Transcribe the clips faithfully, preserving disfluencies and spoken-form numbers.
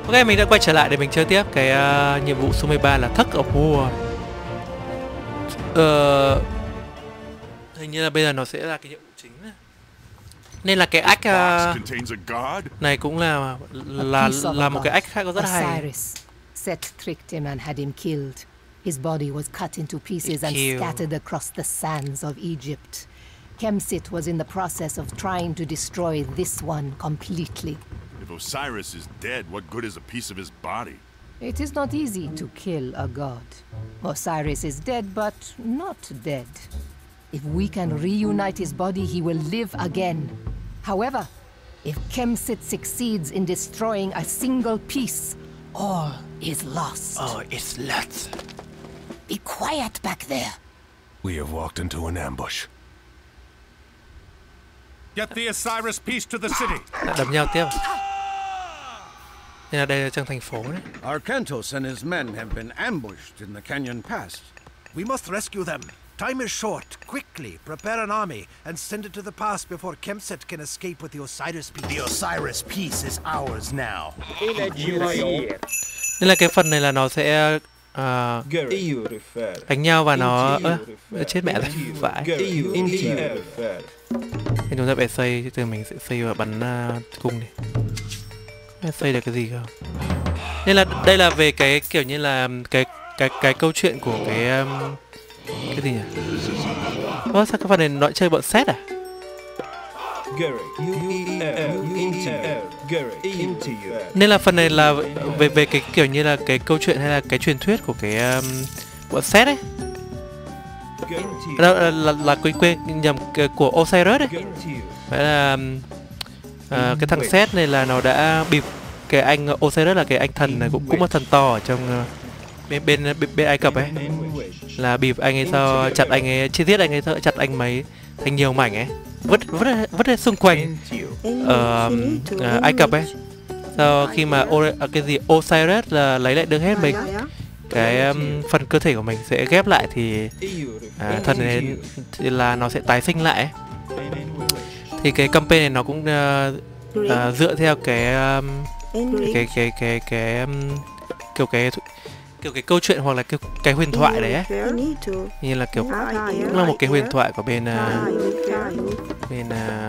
Ok, mình đã quay trở lại để mình chơi tiếp cái uh, nhiệm vụ số mười ba là Tug of War. Ờ, hình như là bây giờ nó sẽ là cái nhiệm vụ chính này. Nên là cái ách uh, này cũng là là là một cái ách khác có rất hay. Osiris. Set tricked him and had him killed. His body was cut into pieces and scattered across the sands of Egypt. Kemsit was in the process of trying to destroy this one completely. If Osiris is dead, what good is a piece of his body? It is not easy to kill a god. Osiris is dead, but not dead. If we can reunite his body, he will live again. However, if Kemsit succeeds in destroying a single piece, all is lost. Oh, it's lost. Be quiet back there. We have walked into an ambush. Get the Osiris piece to the city. Lại đấm nhau tiếp. Nên là đây là trong thành phố đấy. Arkantos and his men have been ambushed in the Canyon Pass. We must rescue them. Time is short. Quickly, prepare an army and send it to the pass before Kemsit can escape with the Osiris piece. The Osiris piece is ours now. Nên là cái phần này là nó sẽ uh, đánh nhau và nó ơ, uh, chết mẹ rồi, vãi. Thì chúng ta phải xây, từ mình sẽ xây và bắn uh, cung đi. Xây được cái gì không? Nên là đây là về cái kiểu như là cái cái cái câu chuyện của cái um, cái gì nhỉ? Ơ, sao cái phần này nó chơi bọn xét à? Nên là phần này là về về cái kiểu như là cái câu chuyện hay là cái truyền thuyết của cái um, bọn xét ấy. Đó là là, là quên quên nhầm của Osiris đấy. Vậy là uh, cái thằng Seth này là nó đã bịp cái anh Osiris, là cái anh thần này cũng cũng một thần to ở trong uh, bên bên bên, bên Ai Cập ấy, là bịp anh ấy sau chặt anh ấy, chi tiết anh ấy sau chặt anh mấy thành nhiều mảnh ấy, vứt vứt vứt ra xung quanh ở uh, uh, Ai Cập ấy. Sau khi mà o, uh, cái gì Osiris là lấy lại được hết mấy cái um, phần cơ thể của mình sẽ ghép lại thì uh, thần này thì là nó sẽ tái sinh lại ấy. Thì cái campaign này nó cũng uh, uh, dựa theo cái um, cái cái cái cái um, kiểu cái kiểu cái câu chuyện hoặc là cái cái huyền thoại đấy ấy. Như là kiểu cũng là một cái huyền thoại của bên uh, bên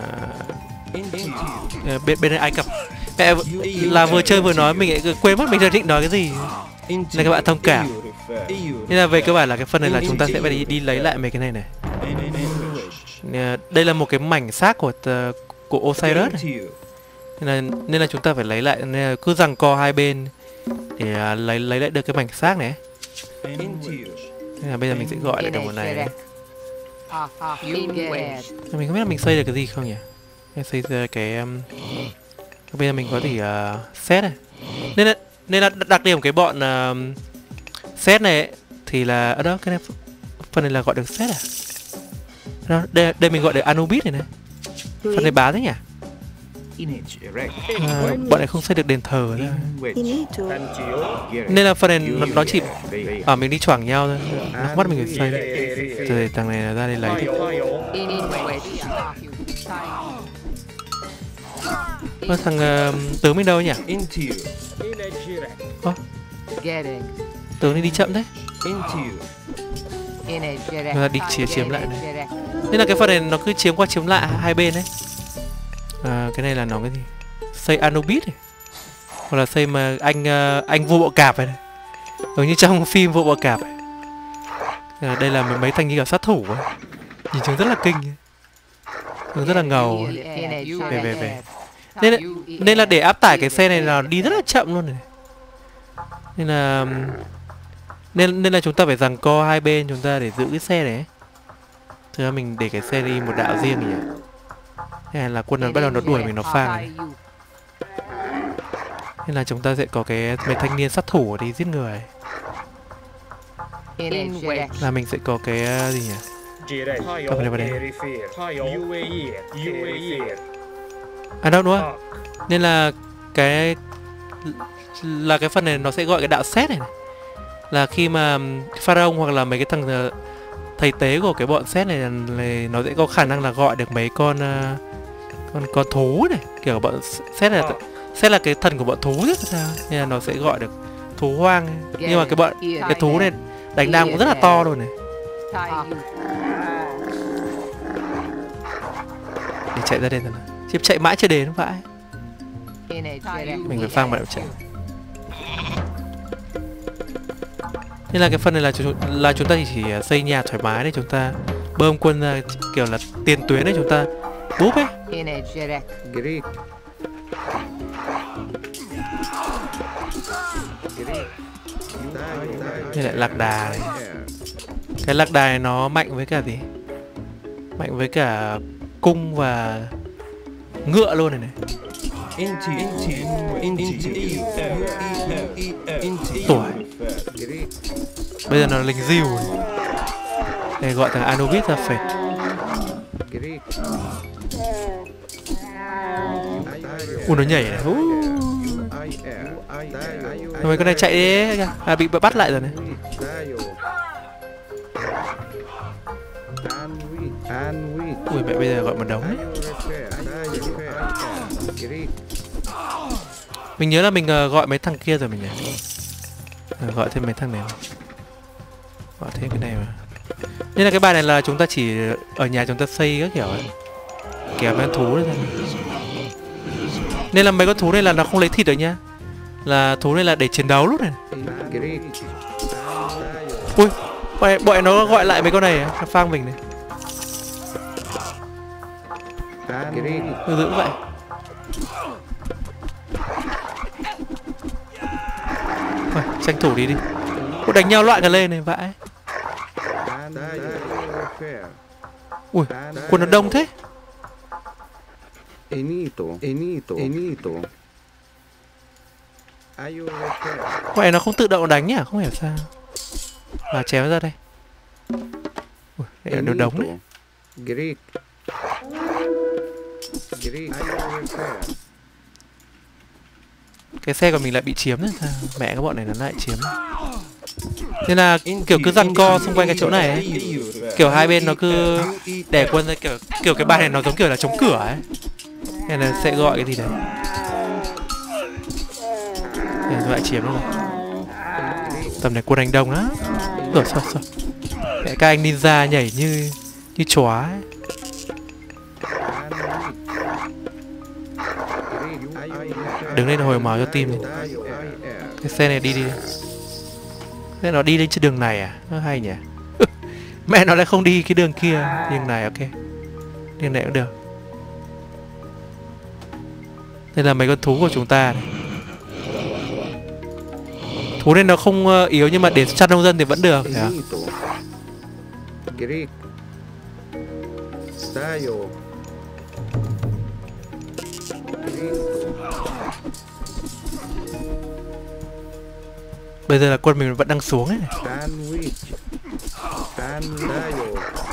uh, bên bên Ai Cập. Mẹ là vừa chơi vừa nói mình lại quên mất mình đang định nói cái gì. Nên các bạn thông cảm. Nên là về cơ bản là cái phần này là chúng ta sẽ phải đi, đi lấy lại mấy cái này này. Đây là một cái mảnh xác của uh, của Osiris này. Nên là nên là chúng ta phải lấy lại, nên là cứ giằng co hai bên để uh, lấy lấy lại được cái mảnh xác này. Nên là bây giờ mình sẽ gọi lại được một này. Mình không biết là mình xây được cái gì không nhỉ? Mình xây ra cái um, bây giờ mình có thể uh, set này. Nên là nên là đặc điểm của cái bọn uh, set này ấy, thì là ở đó cái này, phần này là gọi được set à? Đó, đây, đây mình gọi được Anubis này này. Phần này bá thế nhỉ? À, bọn này không xây được đền thờ nữa. Nên là phần này nó, nó chỉ ở à, mình đi choảng nhau thôi, nó không bắt mình phải xây. Rồi thằng này là ra đây lấy đi. Ơ, thằng uh, tướng mình đâu nhỉ? Ơ, tướng này đi chậm đấy. Người đi chiếm chiếm lại này. Nên là cái phần này nó cứ chiếm qua chiếm lại hai bên đấy. À, cái này là nó cái gì? Xây Anubis này. Hoặc là xây mà anh uh, anh vua bọ cạp này, này. Giống như trong phim vua bọ cạp này. À, đây là mấy, mấy thành như là sát thủ ấy. Nhìn chúng rất là kinh. Nó rất là ngầu. Về về về. Nên là, nên là để áp tải cái xe này là đi rất là chậm luôn này. Nên là nên nên là chúng ta phải giằng co hai bên chúng ta để giữ cái xe này. Thế mình để cái xe đi một đạo riêng nhỉ. Hay là quân nó bắt đầu nó đuổi mình, nó phang này. Nên là chúng ta sẽ có cái mấy thanh niên sát thủ ở đi giết người. Là mình sẽ có cái uh, gì nhỉ? Cầm này vào đây. À đâu đúng không? Nên là cái là cái phần này nó sẽ gọi cái đạo xét này, này. Là khi mà Pharaoh hoặc là mấy cái thằng uh, thầy tế của cái bọn xét này, này nó sẽ có khả năng là gọi được mấy con uh, con con thú này, kiểu bọn xét này sẽ là cái thần của bọn thú chứ sao, nên là nó sẽ gọi được thú hoang. Nhưng mà cái bọn cái thú này đánh đam cũng rất là to luôn này. Để chạy ra đây rồi. Chip chạy mãi chưa đến vãi. Mình phải phang mà đậu chạy. Nên là cái phần này là chúng, là chúng ta chỉ xây nhà thoải mái để chúng ta bơm quân ra kiểu là tiền tuyến để chúng ta búp ấy. Như lại lạc đà này. Cái lạc đà này nó mạnh với cả gì? Mạnh với cả cung và ngựa luôn này này. Tuổi. Bây giờ nó là lính diều này. Đây gọi thằng Anubis ra phệt. Ui nó nhảy này. Uh. Mấy con này chạy đi. À bị bắt lại rồi này. Ui mẹ bây giờ gọi một đống đấy. Mình nhớ là mình uh, gọi mấy thằng kia rồi mình nhỉ. Uh, gọi thêm mấy thằng này. Gọi thêm cái này mà. Nên là cái bài này là chúng ta chỉ ở nhà chúng ta xây các kiểu ấy. Kéo mấy con thú đấy thôi. Nên là mấy con thú này là nó không lấy thịt được nhá. Là thú này là để chiến đấu lúc này. Ui, bọn, bọn nó gọi lại mấy con này, nó phang mình này. Cứ giữ vậy. Thôi, tranh thủ đi đi. Cô đánh nhau loạn cả lên này vãi. Ui, quân nó đông thế. Enito, Enito, Enito. Vậy nó không tự động đánh nhá, không hiểu sao. Và chém ra đây. Ui, đây nó đống đấy. Greek. Greek. Cái xe của mình lại bị chiếm rồi sao? Mẹ các bọn này nó lại chiếm. Nên là kiểu cứ giằng co xung quanh cái chỗ này ấy. Kiểu hai bên nó cứ đè quân ra kiểu kiểu cái bài này nó giống kiểu là chống cửa ấy. Nên là sẽ gọi cái gì đấy. Để nó lại chiếm luôn rồi. Tầm này quân đánh đông á. Rồi sao sao. Mẹ các anh ninja nhảy như như chó ấy. Đứng lên hồi máu cho team đi. Cái xe này đi đi. Thế nó đi lên trên đường này à? Nó hay nhỉ. Mẹ nó lại không đi cái đường kia. Đường này ok. Đường này cũng được. Đây là mấy con thú của chúng ta này. Thú nên nó không yếu nhưng mà để chăn nông dân thì vẫn được. Greek. Tayo. Bây giờ là quân mình vẫn đang xuống ấy này. Sandwich. Sandayo.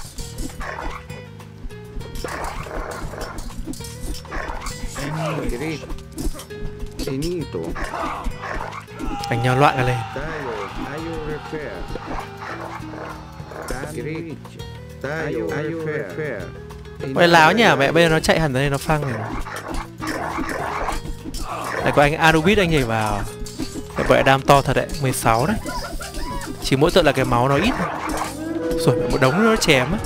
Greek. Enito. Đánh nhau loạn cả lên. Tayo. Ayo repair. Greek. Tayo. Ayo repair. Ôi láo nhỉ, mẹ bây giờ nó chạy hẳn ra đây nó phang mình. Đây có anh Anubis anh nhảy vào. Cái vậy đam to thật đấy, mười sáu đấy. Chỉ mỗi tội là cái máu nó ít thôi. Rồi một đống nó chém á.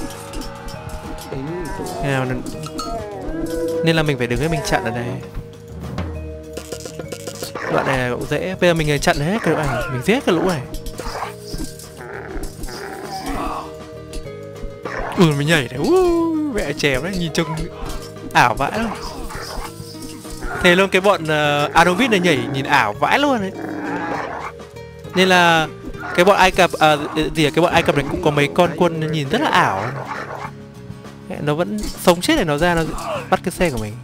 Nên là, nên là mình phải đứng cái mình chặn ở đây. Đoạn này cũng dễ. Bây giờ mình chặn hết cái lũ này, mình giết cái lũ này. Ừ mình nhảy đấy. Uh, mẹ chém đấy, nhìn trông ảo vãi luôn. Thế luôn cái bọn uh, Anubis này nhảy nhìn ảo vãi luôn đấy. Nên là cái bọn Ai Cập à, gì à, cái bọn Ai Cập này cũng có mấy con quân nhìn rất là ảo. Nó vẫn sống chết để nó ra nó bắt cái xe của mình.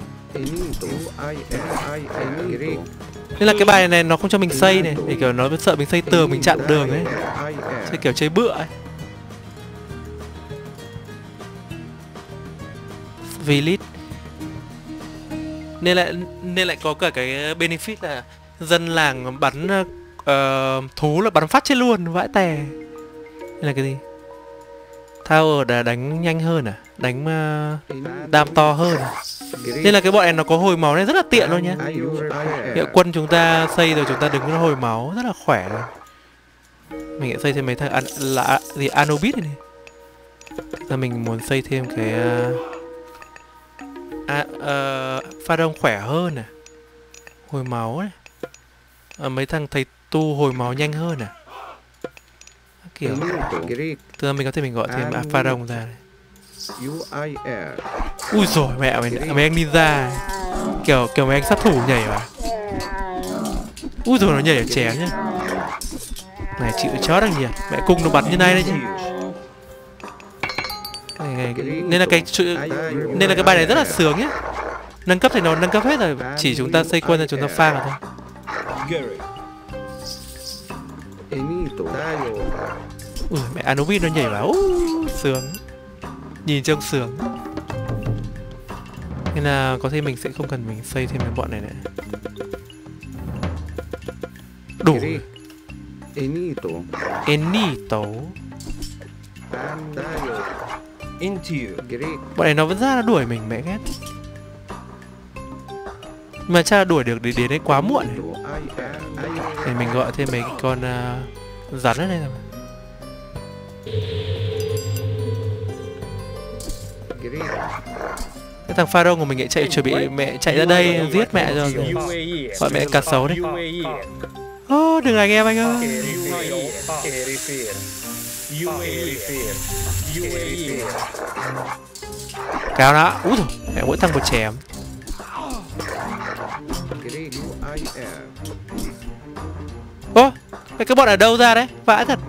Nên là cái bài này nó không cho mình xây này, để kiểu nó sợ mình xây tường mình chặn đường ấy. Chơi kiểu chơi bựa ấy. Village. Nên lại nên lại có cả cái benefit là dân làng bắn uh, thú là bắn phát chết luôn, vãi tè. Đây là cái gì? Tower đã đánh nhanh hơn à? Đánh uh, đam to hơn à? Nên là cái bọn này nó có hồi máu này rất là tiện luôn nhá. Are you repair? Hiệu quân chúng ta xây rồi chúng ta đứng nó hồi máu rất là khỏe rồi. Mình sẽ xây thêm mấy thằng an, là gì Anubis này. Giờ mình muốn xây thêm cái uh, à, uh, pha đông khỏe hơn nè, hồi máu này. À, mấy thằng thầy tu hồi máu nhanh hơn nè. Kiểu Greek. từ mình có thể mình gọi thêm à, pha đông ra này. U I R. Ui rồi mẹ mày, mấy anh ninja này. Kiểu kiểu mấy anh sát thủ nhảy vào. Ui rồi nó nhảy ở chém nhá. Này chịu chó đằng nhỉ. Mẹ cung nó bắn như này đấy chứ. Này, này, nên là cái nên là cái bài này rất là sướng nhá. Nâng cấp thì nó nâng cấp hết rồi, chỉ chúng ta xây quân là chúng ta farm mà thôi. Enito. Dayo. Ui mẹ Anubis nó nhảy vào. Uh, sướng. Nhìn trông sướng. Nên là có thể mình sẽ không cần mình xây thêm cái bọn này nữa. Đủ. Enito. Enito. Dayo. Into. Greek. Bọn này nó vẫn ra nó đuổi mình mẹ ghét. Mà chắc là đuổi được đến đến đấy quá muộn này. Để mình gọi thêm mấy cái con uh, rắn ở đây rồi. Cái thằng Pharaoh của mình lại chạy chuẩn bị mẹ chạy ra đây giết mẹ rồi. Gọi mẹ cá sấu đấy. Ô oh, đừng là nghe anh ơi. Cao đó. Úi rồi mẹ mỗi thằng một chém. Ô oh, cái bọn ở đâu ra đấy? Vãi thật.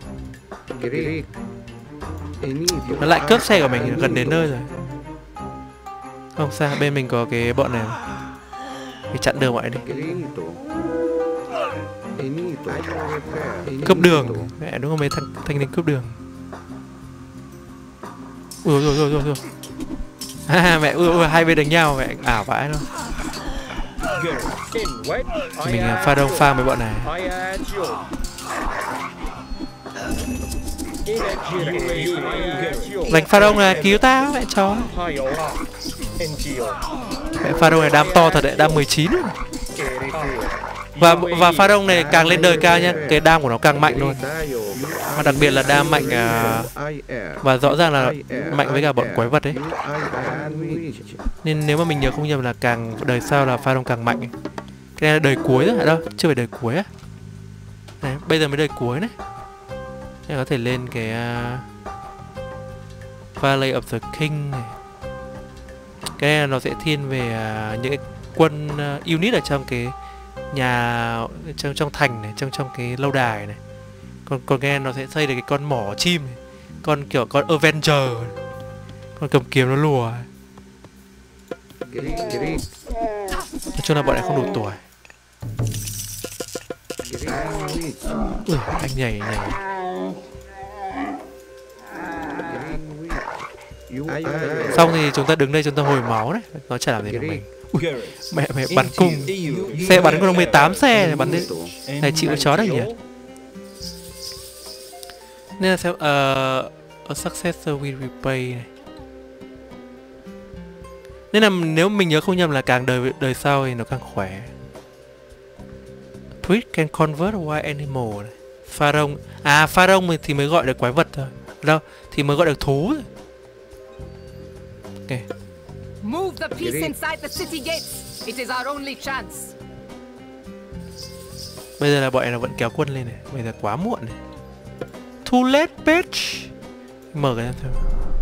Nó lại cướp xe của mình gần đến nơi rồi. Không sao, bên mình có cái bọn này thì chặn đường mọi đi. Cướp đường. Mẹ đúng không mấy thằng thanh niên cướp đường. Ui rồi rồi rồi rồi. À mẹ ui ui hai bên đánh nhau mẹ ảo vãi luôn. Mình pha đông pha mấy bọn này. Dành pha đông là cứu tao mẹ chó. Mẹ pha đông này đam to thật đấy, đam mười chín. Và và pha đông này càng lên đời cao nhá, cái đam của nó càng mạnh luôn. Mà đặc biệt là đam mạnh à, và rõ ràng là mạnh với cả bọn quái vật đấy. Nên nếu mà mình nhớ không nhầm là càng đời sau là pha đông càng mạnh. Cái này là đời cuối rồi, đâu, chưa phải đời cuối á. Này, bây giờ mới đời cuối này. Nên có thể lên cái uh, Valley of the King này. Cái này nó sẽ thiên về uh, những cái quân uh, unit ở trong cái nhà trong trong thành này, trong trong cái lâu đài này. Còn còn nghe nó sẽ xây được cái con mỏ chim này. Con kiểu con Avenger. Con cầm kiếm nó lùa. Nói chung là bọn này không đủ tuổi. Ui, anh nhảy nhảy. Xong thì chúng ta đứng đây chúng ta hồi máu đấy. Nó chả làm gì được mình. Ui, mẹ mẹ bắn cung. Xe bắn có mười tám xe này bắn đi. Này chịu chó đấy nhỉ. Nên là xem uh, a successor will repay này. Nên là nếu mình nhớ không nhầm là càng đời đời sau thì nó càng khỏe. Twitch can convert a wild animal này. Pharaoh. À Pharaoh thì mới gọi được quái vật thôi. Đâu thì mới gọi được thú thôi. Ok. Move the peace inside the city gates. It is our only chance. Bây giờ là bọn này nó vẫn kéo quân lên này. Bây giờ quá muộn này. Too late bitch. Mở cái này thôi.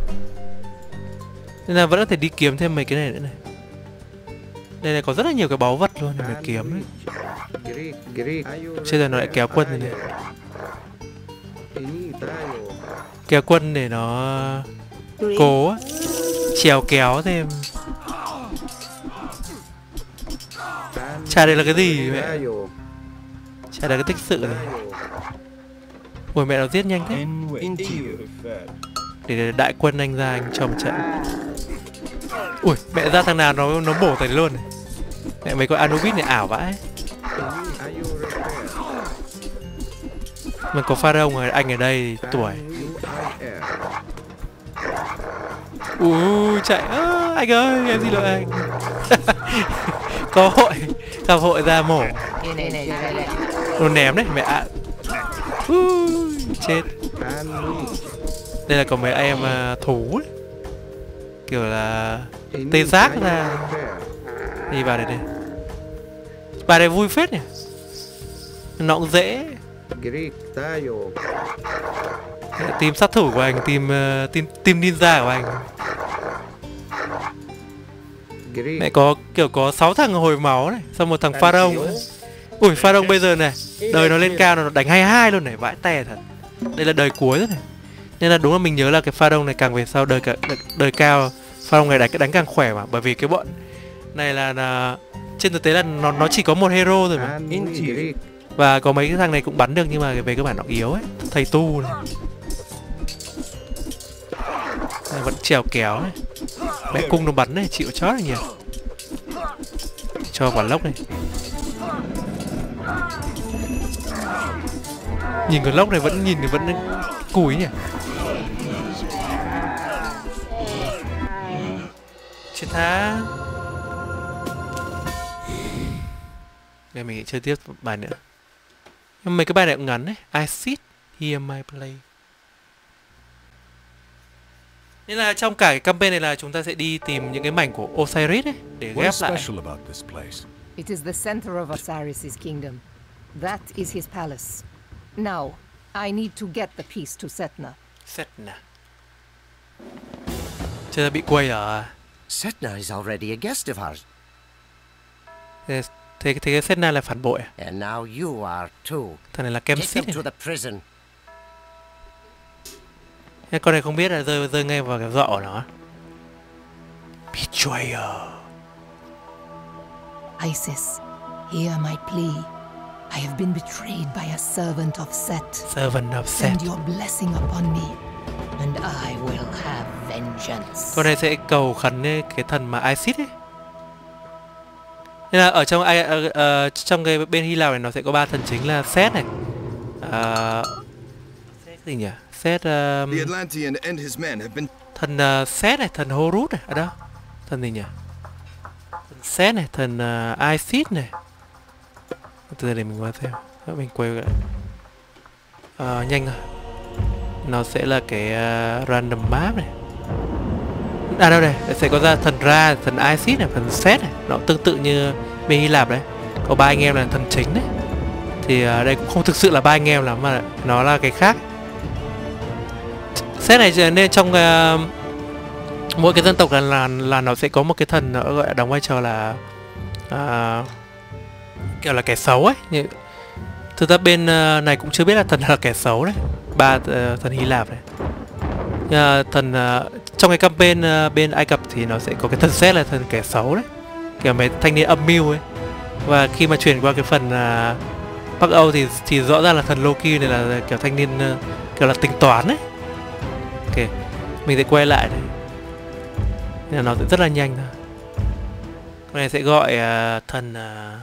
Nên là vẫn có thể đi kiếm thêm mấy cái này nữa này. Đây này có rất là nhiều cái báu vật luôn để mà kiếm đấy. Bây giờ nó lại kéo quân này, này. Kéo quân để nó cố trèo kéo thêm. Chả đây là cái gì mẹ. Chả là cái tích sự này. Ôi mẹ nó giết nhanh thế. Để đại quân anh ra anh cho một trận. Ui mẹ ra thằng nào nó nó bổ thành luôn này. Mẹ mấy con Anubis này ảo vãi. Mình có Pharaoh rồi anh ở đây tuổi. Ui chạy à, Anh ơi, em xin lỗi anh. Có hội, gặp hội ra mổ. Đồ ném đấy, mẹ ạ. Ui, chết. Đây là có mấy em uh, thú ấy. Kiểu là tê giác ra. Đi vào đây đây. Bài này vui phết nhỉ. Nó cũng dễ. Team sát thủ của anh, team uh, team team ninja của anh. Mẹ có kiểu có sáu thằng hồi máu này, xong một thằng pharaoh. Ui, pharaoh bây giờ này, đời nó lên cao nó đánh hai hai luôn này, vãi tè thật. Đây là đời cuối rồi này. Nên là đúng là mình nhớ là cái pharaoh này càng về sau đời cả đời, đời cao, pharaoh này đánh đánh càng khỏe mà, bởi vì cái bọn này là, là trên thực tế là nó nó chỉ có một hero rồi mà. Và có mấy cái thằng này cũng bắn được nhưng mà về cơ bản nó yếu ấy, thầy tu này. Này vẫn trèo kéo này. Mẹ cung nó bắn này, chịu chót này nhỉ. Cho quả lốc này. Nhìn cái lốc này vẫn nhìn thì vẫn cùi nhỉ. Chết tha. Đây mình chơi tiếp bài nữa. Nhưng mấy cái bài này cũng ngắn đấy. I sit, hear my play. Nên là trong cả cái campaign này là chúng ta sẽ đi tìm những cái mảnh của Osiris ấy để ghép lại. It is the center of Osiris's kingdom. That is his palace. Now, I need to get the piece to Setna. Setna. Chưa bị quay à? Setna is already a guest of ours. Thế, thế, thế cái Setna là phản bội à? And now you are too. Thằng này là Kemsit to the prison. Thế con này không biết là rơi rơi ngay vào cái dọ của nó. Betrayer. Isis, hear my plea. I have been betrayed by a servant of Set. Servant of Set. Send your blessing upon me, and I will have vengeance. Con này sẽ cầu khấn cái thần mà Isis ấy. Nên là ở trong uh, uh, trong cái bên Hy Lạp này nó sẽ có ba thần chính là Set này. Uh, Set gì nhỉ? Set um, thần uh, Set này, thần Horus này, ở đó. Thần gì nhỉ? Thần Set này, thần uh, Isis này. Từ giờ để mình qua xem. Mình quay lại. Uh, nhanh rồi. Nó sẽ là cái uh, random map này. À đâu đây, sẽ có ra thần Ra, thần Isis này, thần Set này. Nó tương tự như bên Hy Lạp đấy. Có ba anh em là thần chính đấy. Thì uh, đây cũng không thực sự là ba anh em lắm mà nó là cái khác. Set này nên trong uh, mỗi cái dân tộc là, là là nó sẽ có một cái thần nó gọi là đóng vai trò là uh, kiểu là kẻ xấu ấy. Như, thực ra bên uh, này cũng chưa biết là thần là kẻ xấu đấy. Ba uh, thần Hy Lạp này. Uh, thần uh, trong cái campaign uh, bên Ai Cập thì nó sẽ có cái thần Set là thần kẻ xấu đấy, kiểu mấy thanh niên âm mưu ấy. Và khi mà chuyển qua cái phần uh, Bắc Âu thì thì rõ ràng là thần Loki này là kiểu thanh niên uh, kiểu là tính toán ấy. Ok, mình sẽ quay lại đây. Nên là nó sẽ rất là nhanh thôi. Con này sẽ gọi uh, thần uh,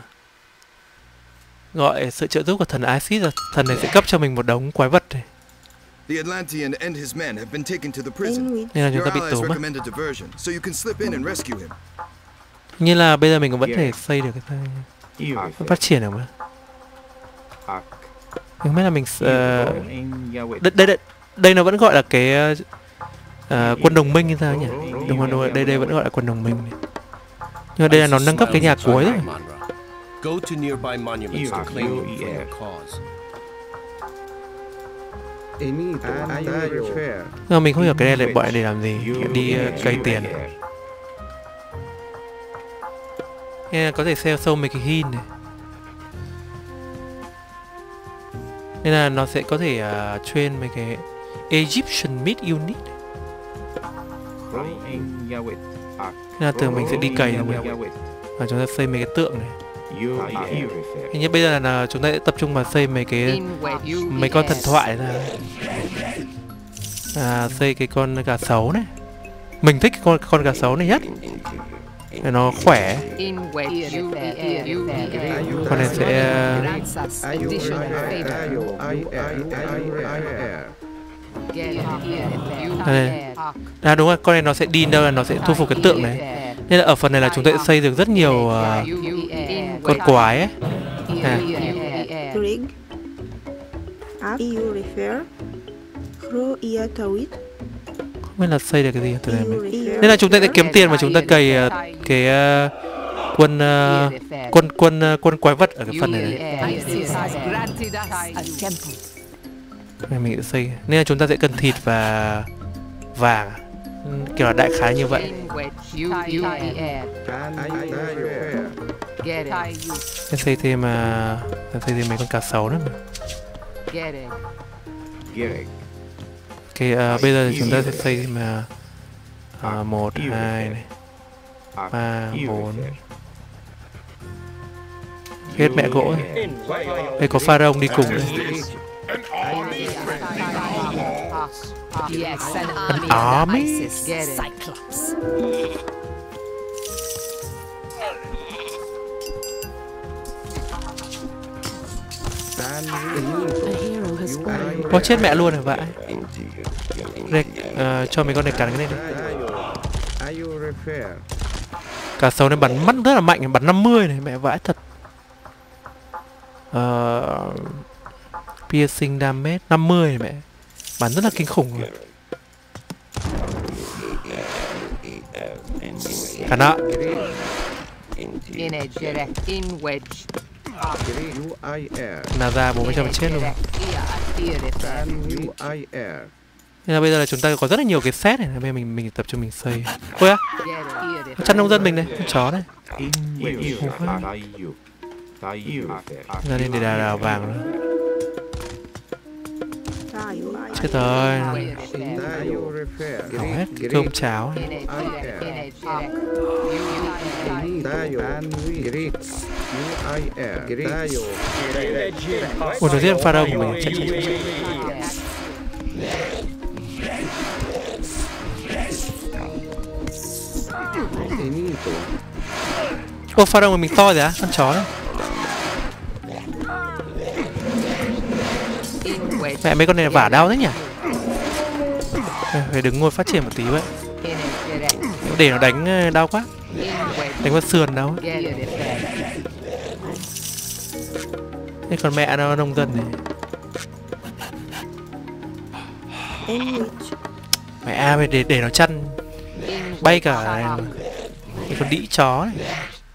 gọi sự trợ giúp của thần Isis, rồi thần này sẽ cấp cho mình một đống quái vật này. The Atlantean and his men have been taken to the prison. Nên là chúng ta bị Your tù allies mất. recommended diversion, so you can slip in and rescue him. Như là bây giờ mình cũng vẫn thể xây được cái này. Phát triển được mà. Không biết là mình uh, đây, đây đây đây nó vẫn gọi là cái uh, quân đồng minh như sao nhỉ? Đúng rồi, đúng rồi, đây đây vẫn gọi là quân đồng minh này. Nhưng mà đây là nó nâng cấp cái nhà cuối rồi. Go to nearby monuments to claim him for your cause. Nhưng mà mình không hiểu cái này lại bọn để làm gì, đi uh, cày tiền. Nên là có thể sell sâu mấy cái hin này. Nên là nó sẽ có thể uh, train mấy cái Egyptian Mid Unit. Nên là tưởng mình sẽ đi cày rồi. Và chúng ta xây mấy cái tượng này. Hình như bây giờ là chúng ta sẽ tập trung vào xây mấy cái mấy con thần thoại ra. À, xây cái con gà sấu này. Mình thích cái con con gà sấu này nhất. Để nó khỏe. Con này sẽ đây. À đúng rồi, con này nó sẽ đi đâu là nó sẽ thu phục cái tượng này. Nên là ở phần này là chúng ta sẽ xây được rất nhiều uh, con quái ấy. À. Trig. Up you refer. Crow ear tawit. Không biết là xây được cái gì từ này mình. Nên là chúng ta sẽ kiếm tiền và chúng ta cày uh, cái uh, quân uh, quân quân uh, quân quái vật ở cái phần này, này. Này mình sẽ xây. Nên là chúng ta sẽ cần thịt và vàng, kiểu là đại khái như vậy. Sẽ xây thêm mà uh, xây thêm mấy con cá sấu nữa mà. Ok, uh, bây giờ thì chúng ta sẽ xây thêm mà uh, một, hai này, ba, bốn. Hết mẹ gỗ này. Đây có pharaoh đi cùng đây. An army. Có chết mẹ luôn rồi vậy. Đây, uh, cho mấy con này cắn cái này đi. Cả sấu này bắn mắt rất là mạnh, bắn năm mươi này, mẹ vãi thật. Uh, piercing damage năm mươi này mẹ, bắn rất là kinh khủng rồi. Cắn ạ. Nào ra bố mới cho mình chết luôn. Nên là bây giờ là chúng ta có rất là nhiều cái set này, bây giờ mình mình tập trung mình xây. Ôi á, chăn nông dân mình này, con chó này. Ra nên để đào, đào vàng nữa. Chết rồi. Hỏng hết cơm cháo này. Ủa nó giết pharaoh của mình. Chạy, chạy, chạy. Ô pharaoh của mình to rồi á, con chó đấy. Mẹ mấy con này vả đau thế nhỉ? Phải đứng ngồi phát triển một tí vậy. Để nó đánh đau quá. Đánh vào sườn đau. Thế còn mẹ nó nông dân này. Mẹ à, để để nó chăn bay cả cái con đĩ chó này.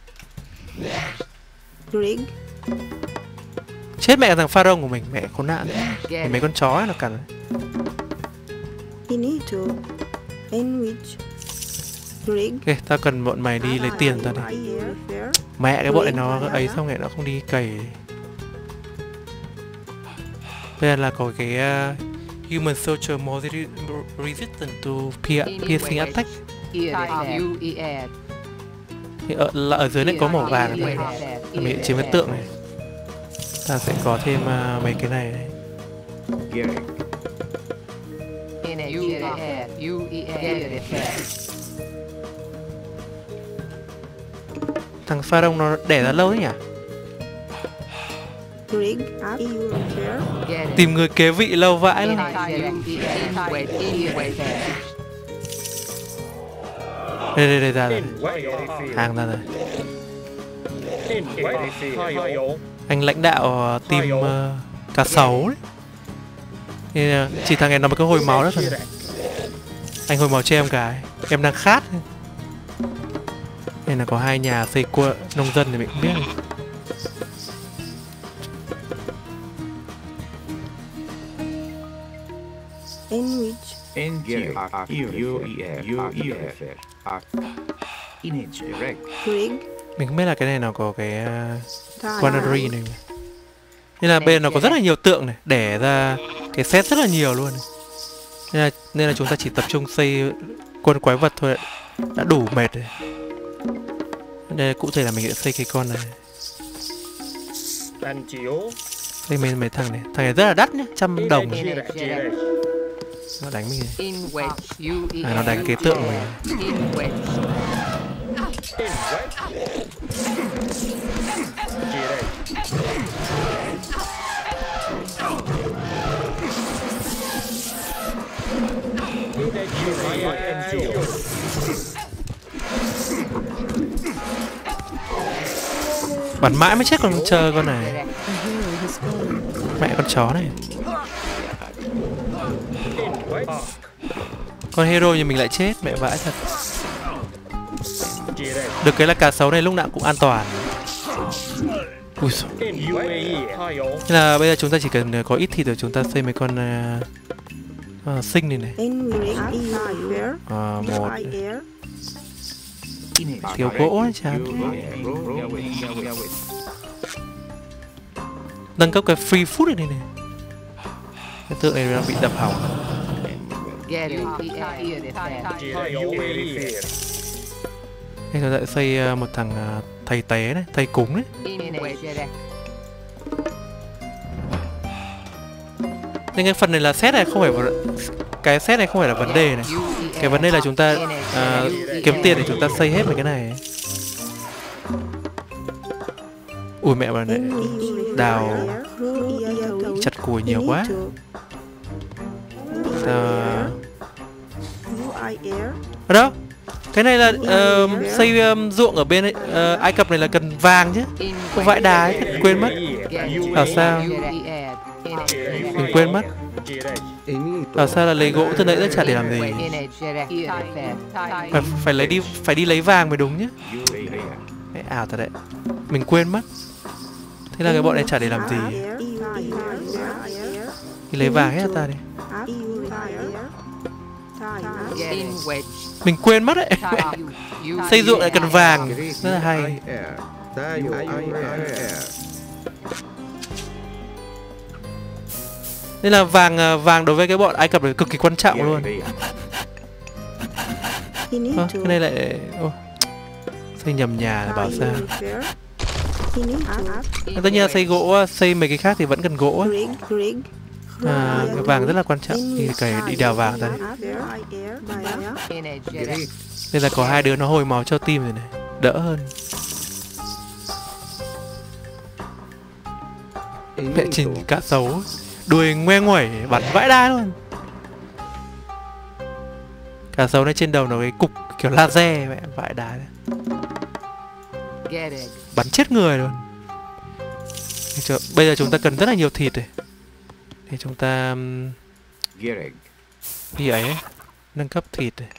Chết mẹ thằng pharaoh của mình, mẹ khốn nạn. Mấy con chó ấy nó cắn. Ok, tao cần bọn mày đi lấy tiền tao đi. Mẹ cái bọn này nó ấy xong rồi nó không đi cày. Bây giờ là có cái uh, human soldier more resistant to piercing attack. Thì ở, là ở dưới này có màu vàng này. Mình chiếm cái tượng này. Ta sẽ có thêm uh, mấy cái này này. Thằng pharaoh nó đẻ ra lâu đấy nhỉ? Tìm người kế vị lâu vãi luôn. Đây đây đây ra rồi. Hàng ra rồi. Anh lãnh đạo team uh, cá sấu đấy. Nên, uh, chỉ thằng này nó mới có hồi máu đó thôi. Anh hồi máu cho em cái. Em đang khát. Đây là có hai nhà xây cua nông dân thì mình cũng biết này. Mình không biết là cái này nó có cái uh, quanary này. Nên là bên nó có rất là nhiều tượng này, đẻ ra cái set rất là nhiều luôn này. Nên là, nên là chúng ta chỉ tập trung xây quân quái vật thôi đã đủ mệt rồi. Đây cụ thể là mình sẽ xây cái con này. Xây mấy, mấy thằng này. Thằng này rất là đắt nhé, trăm đồng này. Nó đánh mình này. À, nó đánh cái tượng của mình. Bắn mãi mới chết con chờ con này. Mẹ con chó này. Con hero như mình lại chết, mẹ vãi thật. Được cái là cá sấu này lúc nào cũng an toàn. Ui xời. Nên là bây giờ chúng ta chỉ cần có ít thịt rồi chúng ta xây mấy con uh, uh, sinh này này. Uh, một thiếu gỗ ấy chán. Nâng cấp cái free food này này này. Cái tượng này đang bị đập hỏng. Đây chúng ta sẽ xây một thằng uh, thầy tế này, thầy cúng đấy. Nhưng cái phần này là set này không phải cái set này không phải là vấn đề này. Cái vấn đề là chúng ta uh, kiếm tiền để chúng ta xây hết mấy cái này. Ui mẹ bà này đào chặt củi nhiều quá. À... Ở đâu? Cái này là uh, xây um, ruộng ở bên uh, Ai Cập này là cần vàng chứ. Không vãi đá ấy, quên mất. Bảo sao? Mình quên mất. Bảo sao là lấy gỗ từ nãy rất chả để làm gì. Phải, phải lấy đi phải đi lấy vàng mới đúng nhá. Cái ảo thật đấy. Mình quên mất. Thế là cái bọn này chả để làm gì. Đi lấy vàng hết ta đi. Mình quên mất đấy. Xây ruộng lại cần vàng. Rất là hay. Nên là vàng vàng đối với cái bọn Ai Cập này cực kỳ quan trọng luôn. À, cái này lại oh, xây nhầm nhà là bảo sao. Tất nhiên là xây gỗ, xây mấy cái khác thì vẫn cần gỗ. À, cái vàng rất là quan trọng. Thì cày đi đào vàng ra đây. Nên là có hai đứa nó hồi máu cho team rồi này, đỡ hơn. Mẹ trình cá sấu đuôi ngoe nguẩy bắn vãi đai luôn. Cá sấu này trên đầu nó cái cục kiểu laser mẹ vãi đái. Bắn chết người luôn. Bây giờ chúng ta cần rất là nhiều thịt này. Để chúng ta đi ấy, ấy nâng cấp thịt này.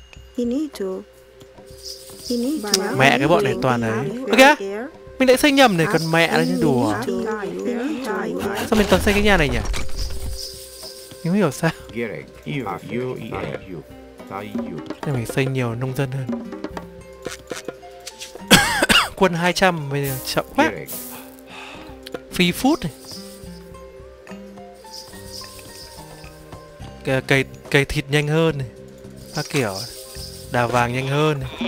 Mẹ cái bọn này toàn đấy. Ơ kìa, mình lại xây nhầm này, cần mẹ nó chứ đùa. Sao mình toàn xây cái nhà này nhỉ? Mình không hiểu sao. Nên mình xây nhiều nông dân hơn. Quân hai trăm bây giờ chậm quá. Free food này. Cái cày cày thịt nhanh hơn này. Các kiểu đào vàng nhanh hơn này.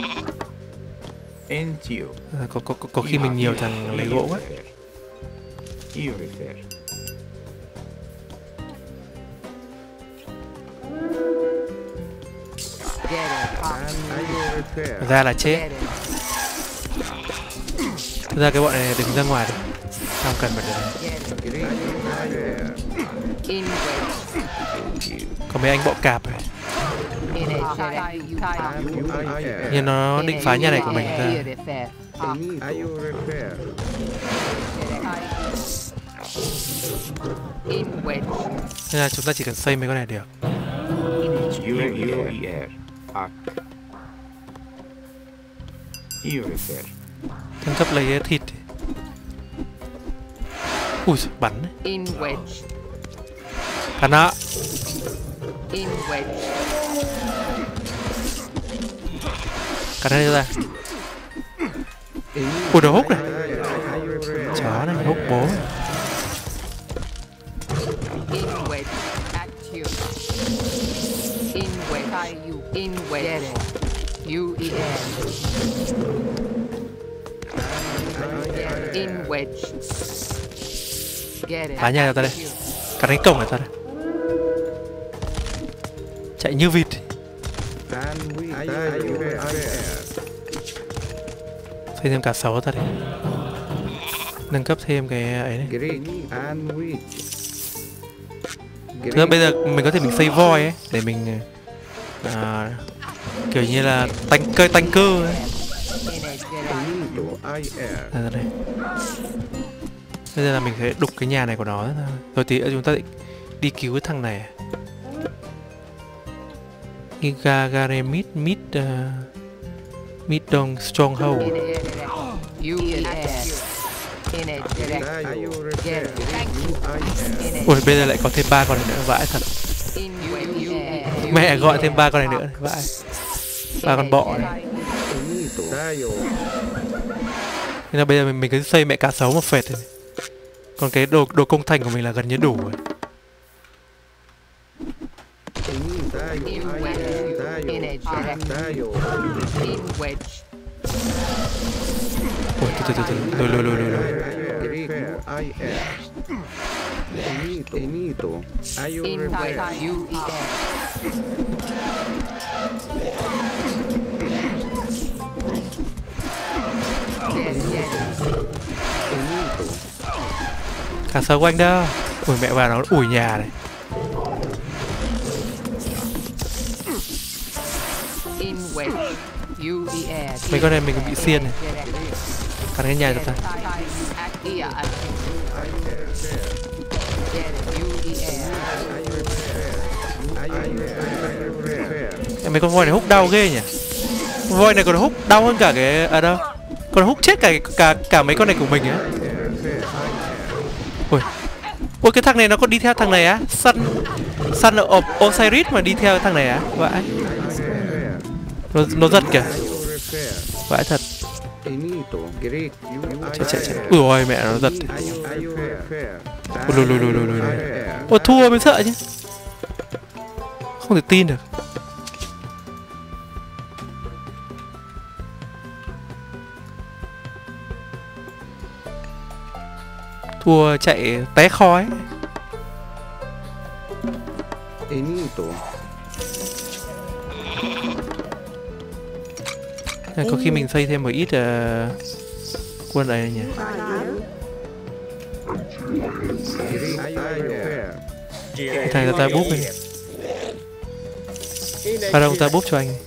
À, có, có, có khi mình nhiều thằng lấy gỗ quá. Ra là chết. Thực ra cái bọn này đừng ra ngoài được. Không cần bật được. Có mấy anh bọ cạp này. Nhưng nó định phá nhà này của mình ra. Nên là chúng ta chỉ cần xây mấy con này được. Thăng cấp lấy thịt. Ui bắn đấy. Thằng đó. Cắt hết ra. Ui đồ hút này. Chó này hút bố. Phá nhà ta đây. Cắt đánh cổng này ta đây. Chạy như vịt. Xây thêm cả sấu ta đây. Nâng cấp thêm cái ấy này. Thực ra bây giờ mình có thể mình xây voi ấy để mình à, kiểu như là tanh cơ tanh cơ ấy. À, đây. Bây giờ là mình phải đục cái nhà này của nó thôi. Rồi tí chúng ta đi cứu cái thằng này. Gagaremit mid uh, mid dong stronghold. Ui, bây giờ lại có thêm ba con này nữa, vãi thật. Mẹ gọi thêm ba con này nữa, vãi. Ba con bọ này. Nên là bây giờ mình, mình cứ xây mẹ cá sấu một phệt thôi. Còn cái đồ đồ công thành của mình là gần như đủ rồi. Ôi, từ từ từ từ, lùi lùi lùi lùi. Cá sấu quanh đâu. Ui, mẹ vào nó ủi nhà này. Mấy con này mình cũng bị xiên này. Cắn cái nhà cho ta. Mấy con voi này húc đau ghê nhỉ. Voi này còn húc đau hơn cả cái... À đâu, còn húc chết cả cả cả mấy con này của mình á. Ui. Ui, cái thằng này nó còn đi theo thằng này á. Săn Săn ở Osiris mà đi theo thằng này á. Vãi. Nó, nó giật kìa. Vãi thật. Chạy chạy chạy. Ui ôi, mẹ nó giật. Ui, lùi lùi lùi lùi lùi. Ôi, thua mới sợ chứ. Không thể tin được. Thua chạy té khói. À, có khi mình xây thêm một ít uh, quân này nhỉ. Thằng ta, ta búp đi. Ở đâu ta búp cho anh.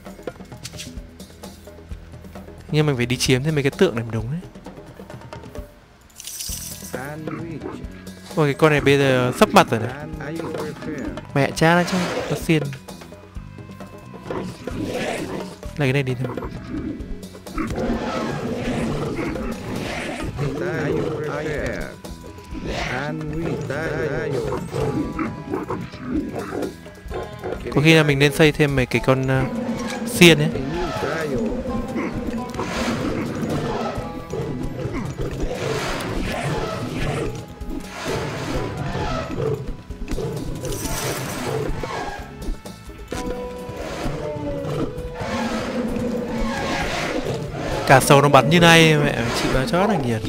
Nhưng mình phải đi chiếm thêm mấy cái tượng này mới đúng đấy. Ôi, cái con này bây giờ sắp mặt rồi này. Mẹ cha nó chứ, nó xiên. Lấy cái này đi thôi. Có khi là mình nên xây thêm mấy cái con uh, xiên ấy. Cá sấu nó bắn như này, mẹ chịu nó chó là nghiệt.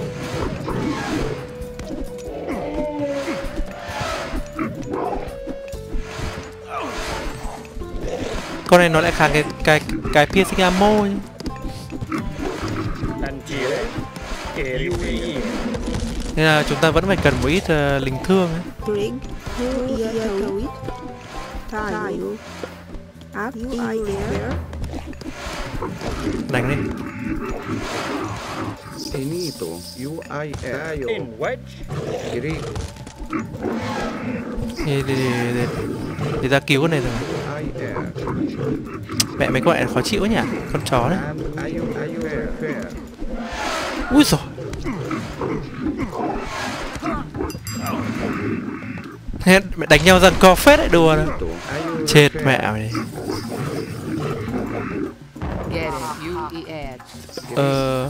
Con này nó lại kháng cái cái cái piercing ammo ấy. Nên là chúng ta vẫn phải cần một ít uh, lính thương ấy. Đánh đi. Đi, đi, đi, đi. Để ra cứu con này rồi. Mẹ mấy con này khó chịu nhỉ. Con chó đấy. Úi dồi. Mẹ đánh nhau rằng co phết đấy, đùa đâu. Chết mẹ mày đi. Ờ...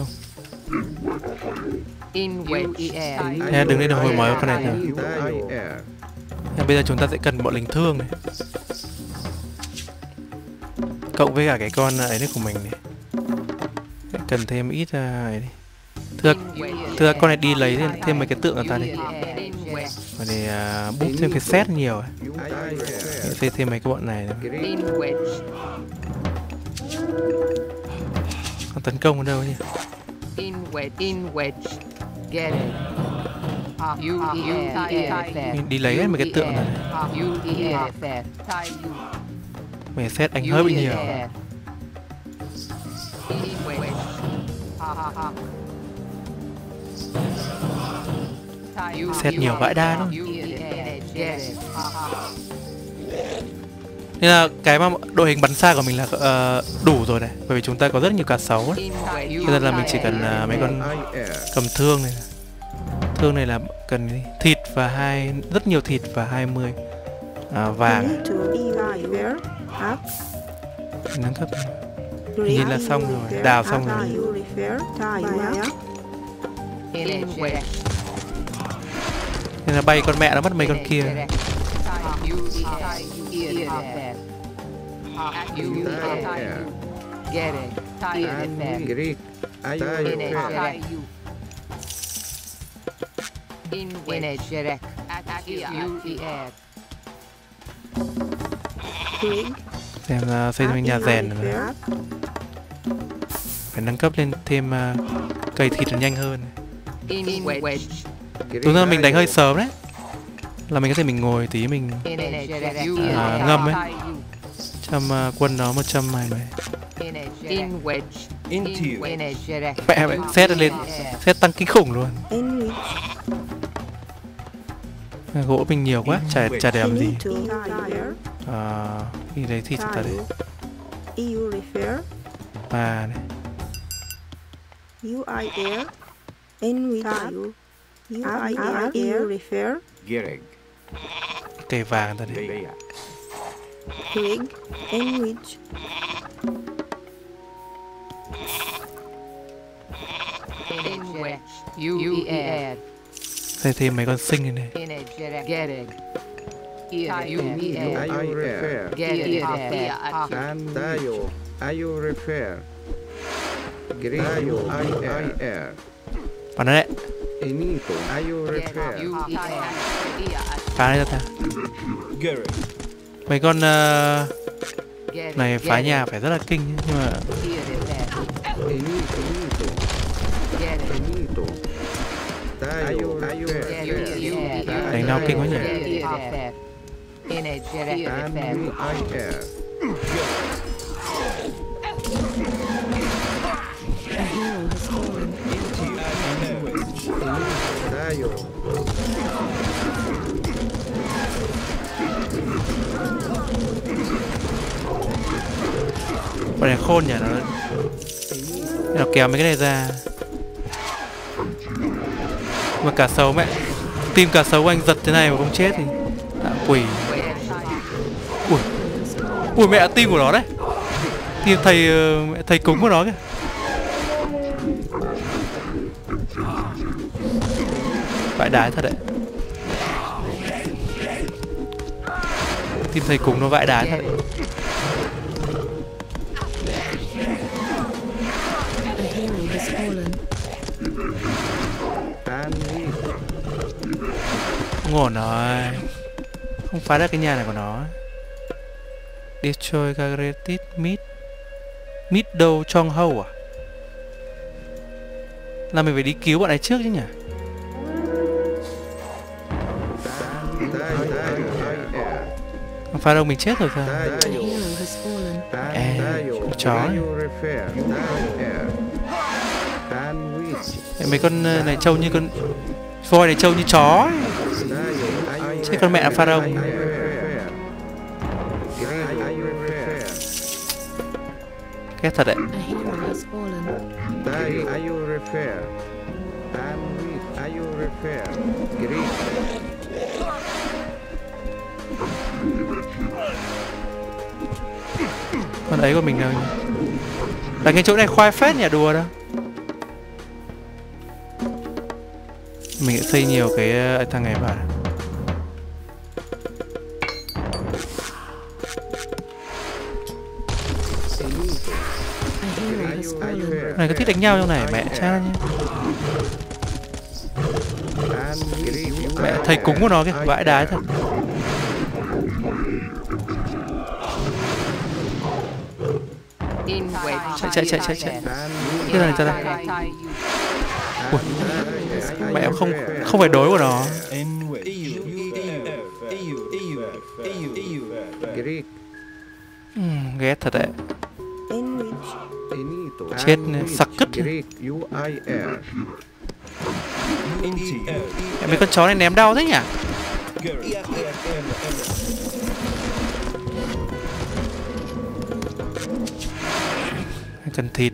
Nè, đừng lên được hồi mới con này nữa. Nè, bây giờ chúng ta sẽ cần bọn lính thương này. Cộng với cả cái con ấy này của mình này. Cần thêm ít uh, ấy đi. Thưa, thưa con này đi lấy thêm, thêm mấy cái tượng của ta đi. Và để uh, búp thêm cái set nhiều ấy. Xây thêm mấy cái bọn này nữa. Còn tấn công ở đâu nhỉ? Đi lấy hết mấy cái tượng này. Mày xét anh hơi bị nhiều. Xét nhiều vãi đa luôn. Nên là cái mà đội hình bắn xa của mình là uh, đủ rồi này. Bởi vì chúng ta có rất nhiều cá sấu ấy. Cho nên là mình chỉ cần uh, mấy con cầm thương này. Thương này là cần thịt và hai rất nhiều thịt và hai mươi uh, vàng. Nâng cấp. Nhìn là xong rồi, đào xong rồi. Nên là bay con mẹ nó mất mấy con kia. Xem uh, xây dựng nhà rèn rồi. Phải nâng cấp lên thêm uh, cây thịt nhanh hơn. Đúng ra mình đánh hơi sớm đấy. Là mình có thể mình ngồi tí mình uh, ngâm ấy. Trăm uh, quân đó một trăm này này. Mẹ mẹ xét lên, xét tăng kinh khủng luôn. Gỗ mình nhiều quá, chả chả để làm gì. À, đi lấy thịt chúng ta đây. Ba này. Cây vàng ta đây. Đây thêm mấy con sinh này này. Bắn nó đấy. Phá đây ra ta. Mấy con uh, này phá nhà phải rất là kinh nhưng mà đánh nào kinh quá nhỉ. Bọn này khôn nhỉ, nó nó kéo mấy cái này ra. Mà cá sấu mẹ, tim cá sấu anh giật thế này mà không chết thì đã quỷ. Ui, ui mẹ, tim của nó đấy, tim thầy mẹ thầy cúng của nó kìa. Vãi đái thật đấy, tim thầy cúng nó vãi đái thật đấy. Ngổn rồi, không phá được cái nhà này của nó. Destroy Garreted Mid Middle Chong Ho à? Là mình phải đi cứu bọn này trước chứ nhỉ? Không phá đâu mình chết rồi sao? Ê, con chó này. Mấy con này trông như con voi này trông như chó ấy. Chết con mẹ pha rông. Ghét thật đấy. Con ấy của mình đâu. Là cái chỗ này khoai phết nhỉ, đùa đâu. Mình sẽ xây nhiều cái thằng này vào. Này có thích đánh nhau trong này mẹ cha nhá. Mẹ thầy cúng của nó kìa, vãi đái thật. Chạy chạy chạy chạy chạy. Cái này ra đây. Ui, mẹ không không phải đối của nó. uhm, ghét thật đấy. In which? Enito. Chết sặc cứt. Greek U I R. Mẹ, mấy con chó này ném đau thế nhỉ? Cần thịt.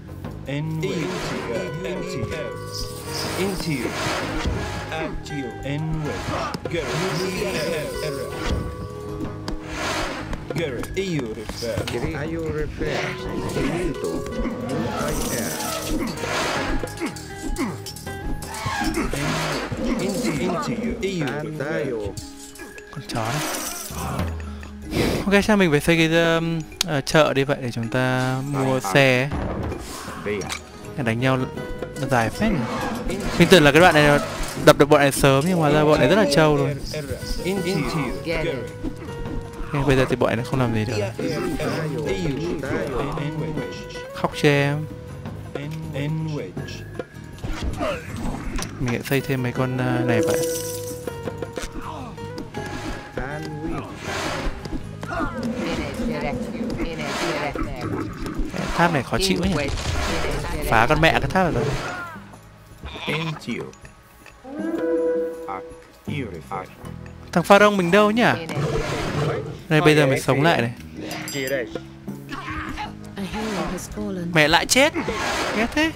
Con chó đấy. Ok, sao mình phải xây cái um, uh, chợ đi vậy để chúng ta mua xe ấy. Đánh nhau nó dài phết nhỉ. Mình tưởng là cái đoạn này đập được bọn này sớm nhưng mà ra bọn này rất là trâu luôn. Okay, bây giờ thì bọn này không làm gì được. Khóc cho em. Mình sẽ xây thêm mấy con uh, này vậy. Tháp này khó chịu nhỉ. Phá con mẹ cái tháp rồi. Thằng Pharaoh mình đâu nhỉ? Đây bây giờ mình sống lại này. Mẹ lại chết. Ghét thế.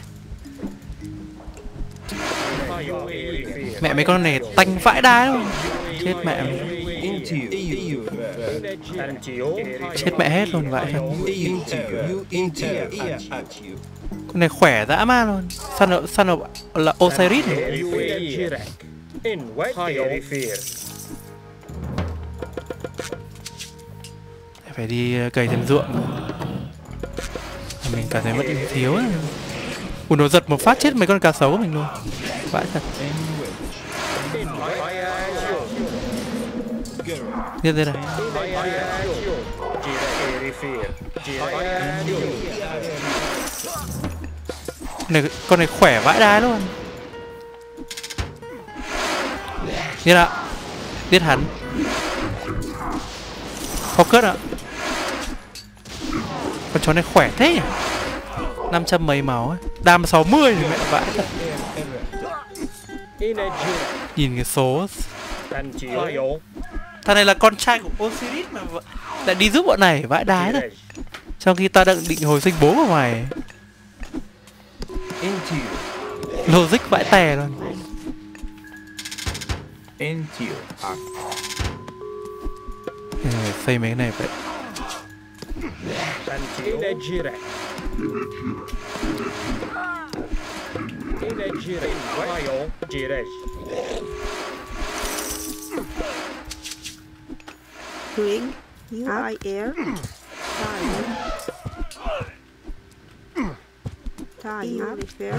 Mẹ mấy con này tanh vãi đái luôn. Chết mẹ. Chết mẹ hết luôn vậy. Con này khỏe dã man luôn. Sao nó, sao nó là Osiris này? Phải đi cày thêm ruộng. Mình cảm thấy vẫn thiếu ấy. Ủa, nó giật một phát chết mấy con cá sấu của mình luôn. Vãi thật. Tiếp đây này. này. Con này khỏe vãi đái luôn. Như nào? Giết hắn. Focus ạ. Con chó này khỏe thế nhỉ? năm trăm mấy máu ấy. Đam sáu mươi thì mẹ vãi thật. Nhìn cái số. Thằng này là con trai của Osiris mà lại đi giúp bọn này vãi đái rồi. Trong khi ta đang định hồi sinh bố của mày. Logic vãi tè luôn. Xây mấy cái này vậy. Greg U I R. Time repair.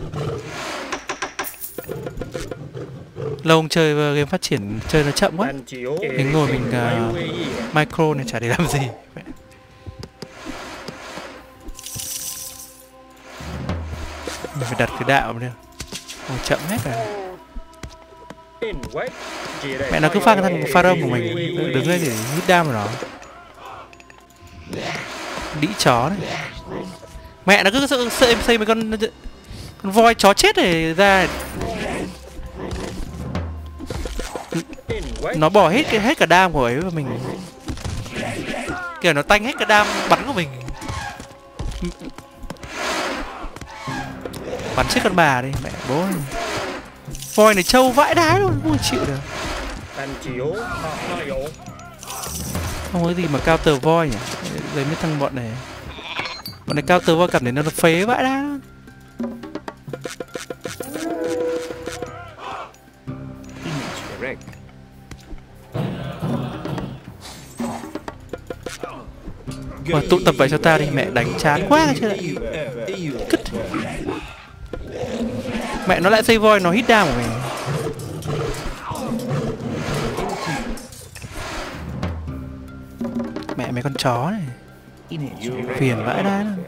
Lâu không chơi game phát triển chơi nó chậm quá. Mình ngồi mình uh, micro này chả để làm gì. Mình phải đặt cái đạo nữa. Ôi, chậm hết cả. Mẹ nó cứ phá cái thằng Pharaoh của mình. Đứng lên để hit down vào nó. Đĩ chó này. Mẹ nó cứ sợ, sợ em xây mấy con con voi chó chết này ra. Nó bỏ hết cái hết cả đam của ấy và mình kiểu nó tanh hết cả đam bắn của mình. Bắn chết con bà đi mẹ bố. Voi này trâu vãi đái luôn, không chịu được. Không có gì mà cao tờ voi nhỉ. Lấy mấy thằng bọn này. Bọn này cao tờ voi cảm thấy nó phế vãi đái luôn. Mà tụ tập vậy cho tao đi, mẹ đánh chán quá chứ lại. Cứt. Mẹ nó lại xây voi nó hit down của mình. Mẹ mấy con chó này. Phiền vãi đái luôn.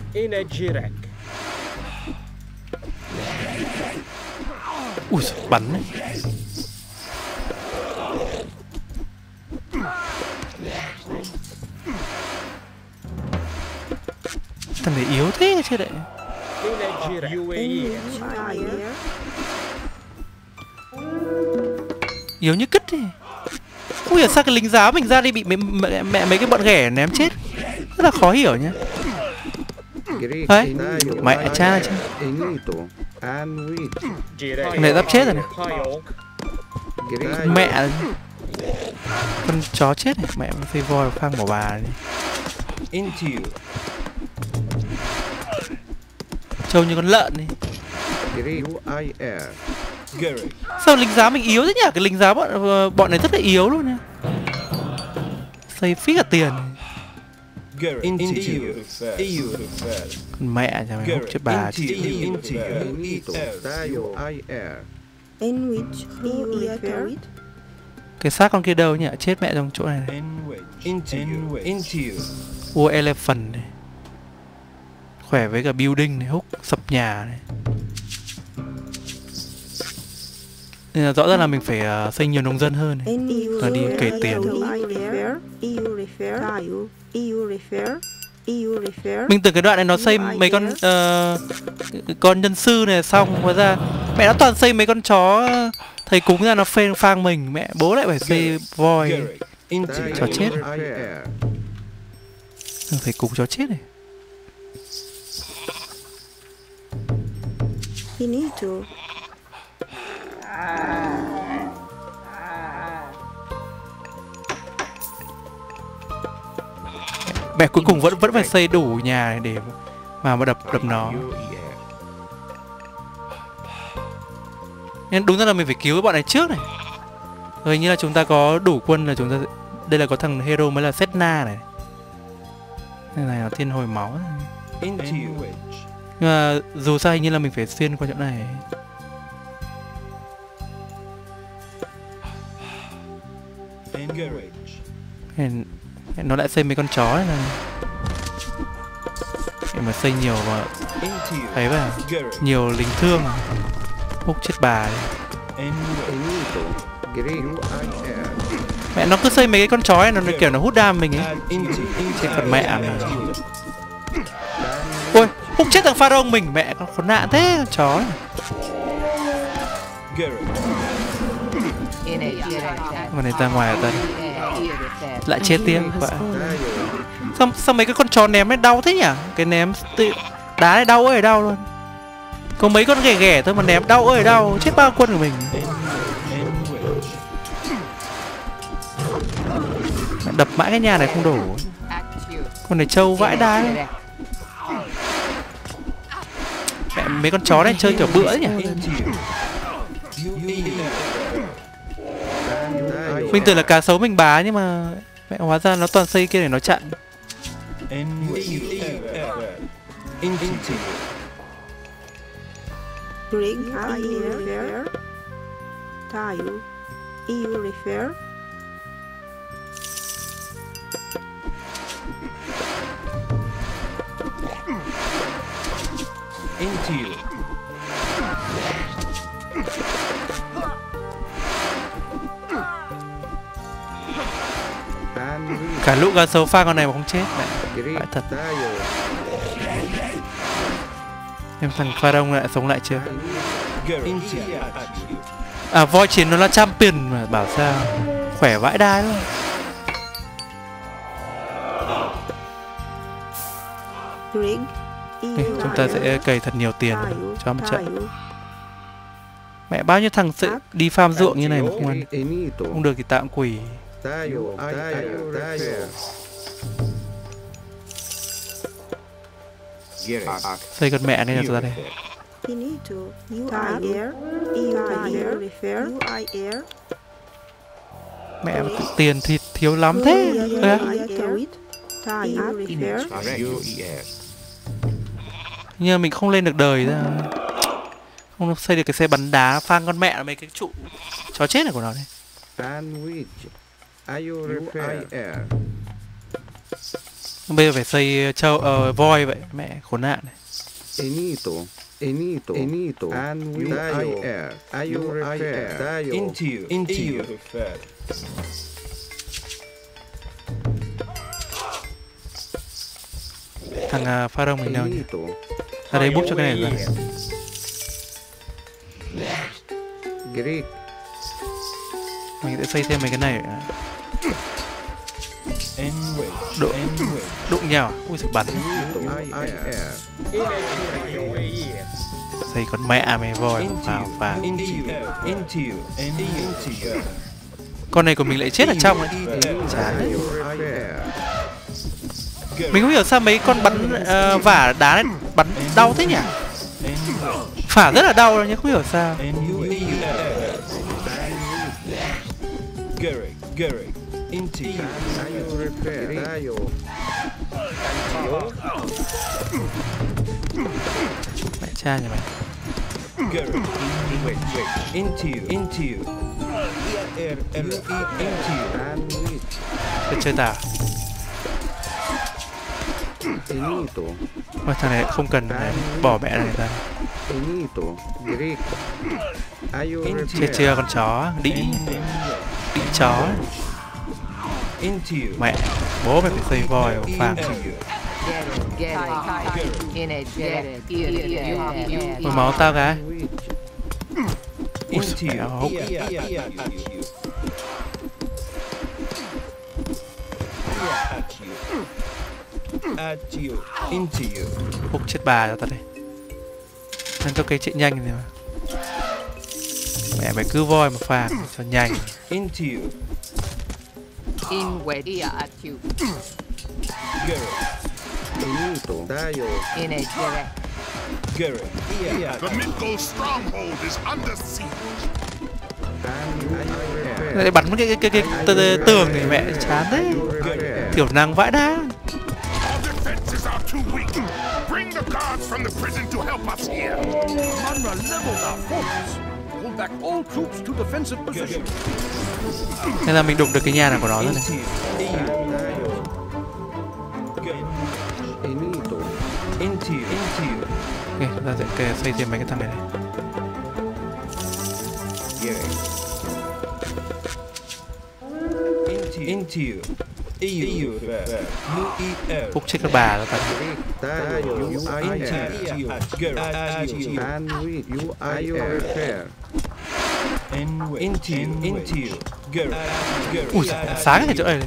Inegirek. Ui giời, bắn đấy. Thằng này yếu thế chứ đấy. Yếu như cứt đi. Ui sao cái lính giáo mình ra đi bị mẹ, mẹ, mẹ mấy cái bọn ghẻ ném chết. Rất là khó hiểu nhá. Đấy, mẹ cha chứ. Thằng này sắp chết rồi này. Con mẹ con chó chết này, mẹ nó xây voi phang bỏ bà đi. Trông như con lợn đi. Sao lính giáo mình yếu thế nhỉ? Cái lính giáo bọn bọn này rất là yếu luôn nha. Xây phí cả tiền. Con mẹ cho mày hút chết bà. Cái xác con kia đâu nhỉ? Chết mẹ trong chỗ này này. Ua elephant này. Khỏe với cả building này, húc sập nhà này. Nên là rõ ràng là mình phải uh, xây nhiều nông dân hơn này. Và đi kể tiền. Mình tưởng cái đoạn này nó xây mấy con uh, con nhân sư này xong, hóa ra mẹ nó toàn xây mấy con chó thầy cúng ra nó phê phang mình. Mẹ bố lại phải xây voi. Chó chết. Thầy cúng chó chết này. Mẹ cuối cùng vẫn vẫn phải xây đủ nhà này để mà mà đập đập nó. Nên đúng ra là mình phải cứu cái bọn này trước này. Rồi như là chúng ta có đủ quân là chúng ta, đây là có thằng hero mới là Setna này. Đây này là thiên hồi máu. Nhưng mà dù sao hình như là mình phải xuyên qua chỗ này. Nên nó lại xây mấy con chó này. Để mà xây nhiều mà thấy vào nhiều lính thương hút chết bà ấy. Mẹ nó cứ xây mấy cái con chó ấy, nó kiểu nó hút đam mình ấy. Chết phần mẹ mình. Ôi, hút chết thằng pharaoh mình, mẹ con khốn nạn thế con chó này. Con này ra ngoài rồi ta. Lại chết tiếp vậy. Sao, sao mấy cái con chó ném này đau thế nhỉ? Cái ném tự... đá này đau ơi đau luôn. Có mấy con ghẻ ghẻ thôi mà ném đau ơi đau. Chết bao quân của mình. Đập mãi cái nhà này không đổ. Con này trâu vãi đá. Mẹ, mấy con chó này chơi kiểu bữa nhỉ. Mình tưởng là cá sấu mình bá nhưng mà mẹ hóa ra nó toàn xây kia để nó chặn. Cả lũ cá sấu pha con này mà không chết mẹ. Phải thật. Em thằng pharaoh lại sống lại chưa? À voi chiến nó là champion mà bảo sao. Khỏe vãi đai luôn. Okay, chúng ta sẽ cày thật nhiều tiền cho một trận. Mẹ bao nhiêu thằng sẽ đi farm ruộng như này mà không ăn. Không được thì tạm quỷ. Xây con mẹ này là ra đây. Mẹ tiền thì thiếu lắm thế. Nhưng mình không lên được đời ra. Không xây được cái xe bắn đá phang con mẹ mấy cái trụ chó chết này của nó đây. Bây giờ phải xây châu uh, voi vậy, mẹ khốn nạn này. Enito, Enito, Enito, and we I air, I U repair, into you, into you. Thằng uh, Pharaoh mình đâu nhỉ? Ra đây bút cho cái này ra. Greek. Mình sẽ xây thêm mấy cái này. Đụng, đụng nhau, ui giời bắn. Xây con mẹ mày voi vào vào. Con này của mình lại chết ở trong ấy. Chán đấy. Mình không hiểu sao mấy con bắn uh, vả đá này bắn đau thế nhỉ? Phả rất là đau rồi nhưng không hiểu sao. Into you. Mẹ cha nhà mày. Into you. Into you. Tôi chơi tà. Mà thằng này không cần này, bỏ mẹ này ra. Chết chưa con chó, đĩ. Đĩ chó. Mẹ, bố mày phải xây voi vào phang. Mày máu tao cái. Ui mẹ hốc. Húc chết bà cho tao đây. Nên tao cây chạy nhanh này mà. Mẹ mày cứ voi mà phang cho nhanh. In wedge at you. In a direct. The Minko stronghold is under siege. Để bắn cái cái cái, cái tường này mẹ chán đấy. Tiểu năng vãi đá. Our defenses are too weak. Bring the guards from the prison to help us here. Manra leveled our forces. Pull back all troops to defensive position. Nên là mình đụng được cái nhà nào của nó rồi này. Ok, chúng ta sẽ xây thêm mấy cái thằng này này. Phúc chết con bà rồi ta. Ui giời, sáng cái chỗ này.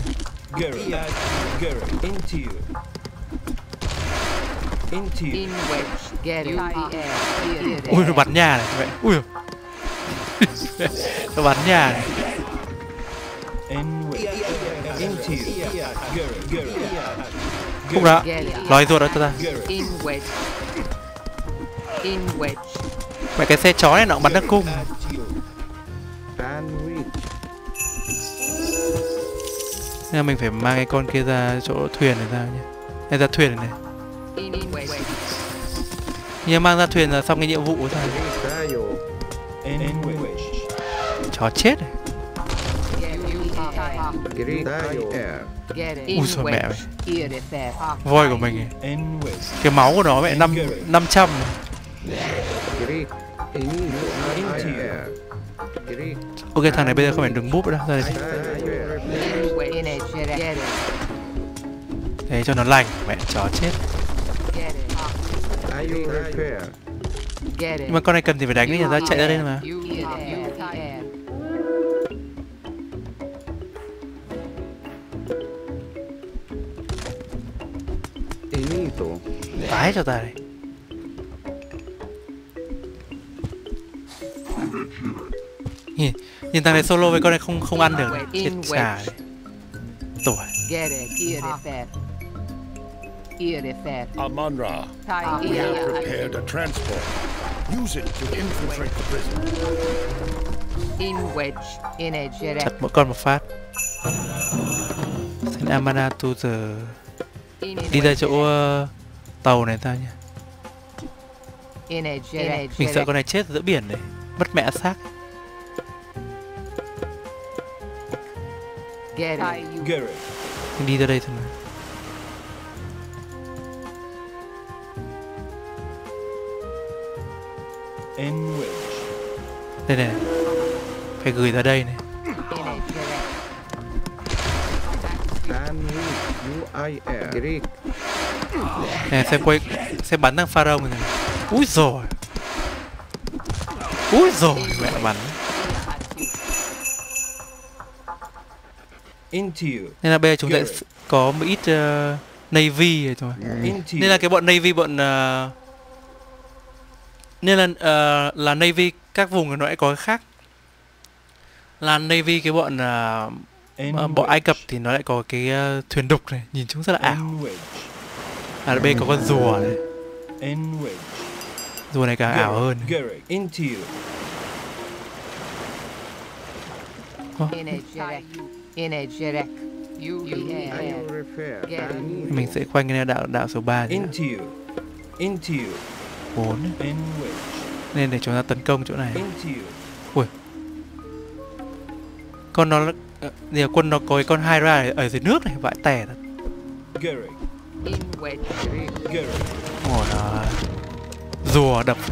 Ui nó bắn nhà này mẹ. Ui nó bắn nhà này. Không đó. Lòi ruột đó ta. Mẹ cái xe chó này nó cũng bắn được cung. Nên là mình phải mang cái con kia ra chỗ thuyền này ra nhé. Hay ra thuyền này này. Nhưng mang ra thuyền là xong cái nhiệm vụ thôi. Chó chết này. Ui giời mẹ mày. Voi của mình này. Cái máu của nó mẹ năm năm trăm này. Ok thằng này bây giờ không phải đứng búp nữa ra đây. Thế cho nó lành, mẹ chó chết. Nhưng mà con này cần thì phải đánh đi, nhà ra chạy ra đây mà. Tái cho ta đây. Nhìn, nhìn thằng này solo với con này không không ăn được, chết chà này. Tuổi. Amonra, we have prepared a transport. Use it to infiltrate the prison. In wedge, in a direct. Chặt mỗi con một phát. Send Amana to the. Đi ra chỗ uh, tàu này ta nhỉ. Mình sợ con này chết giữa biển này, mất mẹ xác. Mình đi ra đây thôi mà. Đây này, phải gửi ra đây này. Nè, xem quay, xem bắn thằng Pharaoh này. Úi rồi, úi rồi, mẹ bắn. Nên là bây giờ chúng ta có một ít uh, Navy rồi thôi. Nên là cái bọn Navy, bọn uh, nên là uh, là Navy các vùng nó lại có cái khác. Là Navy cái bọn uh, bọn Ai Cập thì nó lại có cái uh, thuyền đục này, nhìn chúng rất là ảo. À, bên có con rùa này. Rùa này càng ảo hơn. Mình sẽ quanh cái đạo đạo số ba bốn nên để chúng ta tấn công chỗ này. Ui, con nó nhiều quân nó có cái con Hydra ở dưới nước này, vãi tè thật. Ủa, nó rùa đập.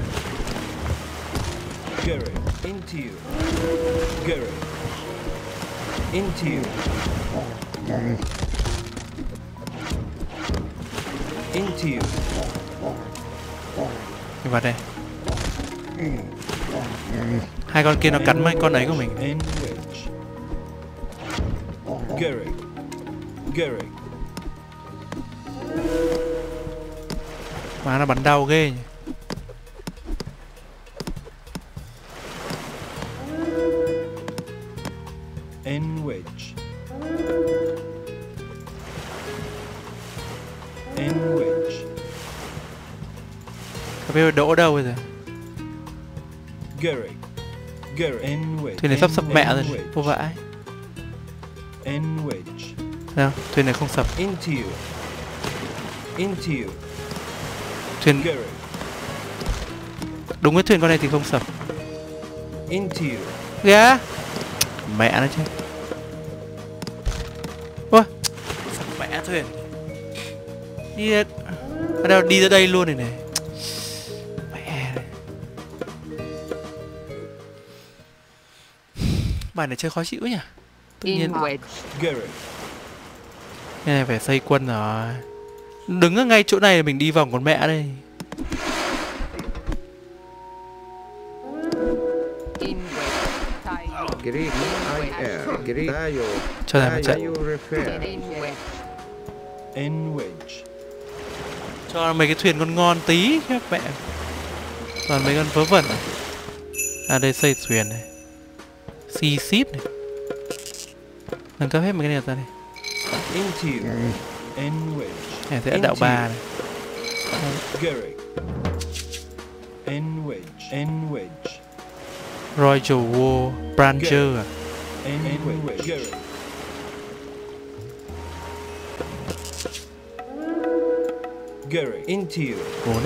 Vào đây. Hai con kia nó cắn mấy con ấy của mình. Mà nó bắn đau ghê nhỉ. Không biết đỗ đâu bây giờ. Thuyền này sắp sập mẹ rồi, vô vãi. Nào, thuyền này không sập. Thuyền đúng cái thuyền con này thì không sập. Kìa, mẹ nó chứ. Ôi, sập mẹ thuyền. Đi ở đâu, đi ra đây luôn này này. Mẹ này. Bài này chơi khó chịu nhỉ. Tự nhiên cái này phải xây quân rồi. Đứng ở ngay chỗ này là mình đi vòng con mẹ đây. Cho này một trận. Cho mấy cái thuyền con ngon tí các mẹ. Toàn mấy con vớ vẩn này. À đây xây thuyền này. Sea ship này. Nâng cấp hết mấy cái này ra đây. Này sẽ đạo ba này. Royal War Brancher à? Bốn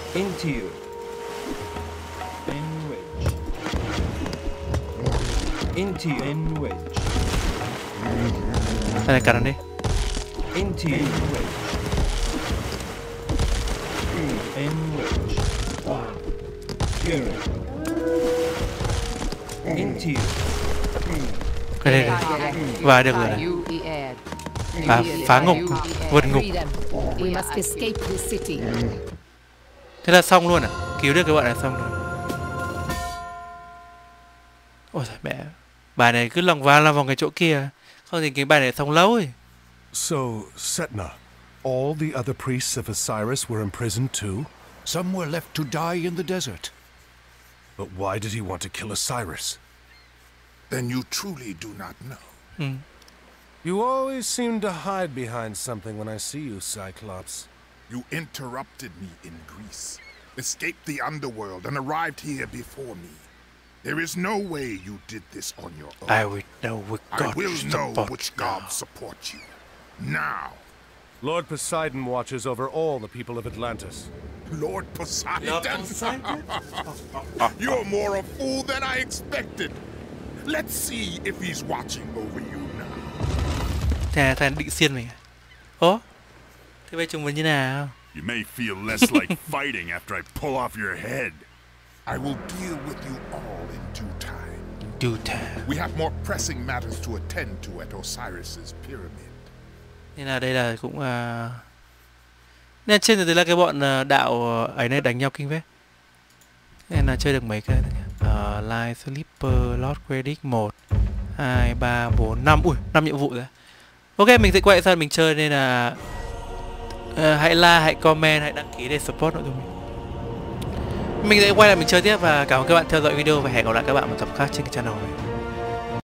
đây này, cắt nó đi. Cái đây này. Và được rồi này. À, phá ngục, vượt ngục. Thế là xong luôn à? Cứu được cái bọn này xong rồi. Ôi trời mẹ, bài này cứ lòng vào làm vòng cái chỗ kia, không thì cái bài này xong lâu rồi. So, Setna, all the other priests of Osiris were imprisoned too? Some were left to die in the desert. But why did he want to kill Osiris? Then you truly do not know. Mm. You always seem to hide behind something when I see you, Cyclops. You interrupted me in Greece, escaped the underworld, and arrived here before me. There is no way you did this on your own. I will know which God I will know support which you. God support you. Now. Lord Poseidon watches over all the people of Atlantis. Lord Poseidon? Lord Poseidon? You're more a fool than I expected. Let's see if he's watching over you now. Thằng thằng định xiên mình à? Ố? Thế bây chúng mình như nào? You may feel less like fighting after I pull off your head. I will deal with you all in due time. Due time. We have more pressing matters to attend to at Osiris's pyramid. Nên là đây là cũng uh... nên trên thực tế là cái bọn uh, đạo ấy này đánh nhau kinh phết. Nên là chơi được mấy cái uh, Light Sleeper, Lord Credit một, hai, ba, bốn, năm. Ui, năm nhiệm vụ rồi. Ok, mình sẽ quay sang mình chơi nên là uh, hãy like, hãy comment, hãy đăng ký để support nội dung mình. Mình sẽ quay lại mình chơi tiếp và cảm ơn các bạn theo dõi video và hẹn gặp lại các bạn một tập khác trên cái channel này.